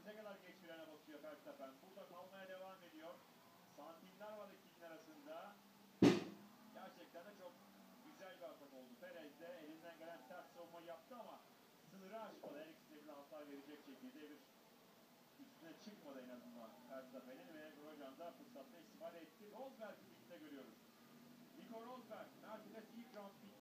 Ne kadar geç frene basıyor Verstappen. Burada kalmaya devam ediyor. Santimler var ikilinin arasında. Gerçekten de çok güzel bir atak oldu. Perez de elinden gelen sert savunma yaptı ama sınırı aşmadı. Her ikisine bir hasar verecek şekilde bir üstüne çıkmadı en azından Verstappen'in ve Grosjean da fırsatta istifade etti. Rosberg'i birlikte görüyoruz. Nico Rosberg, Mercedes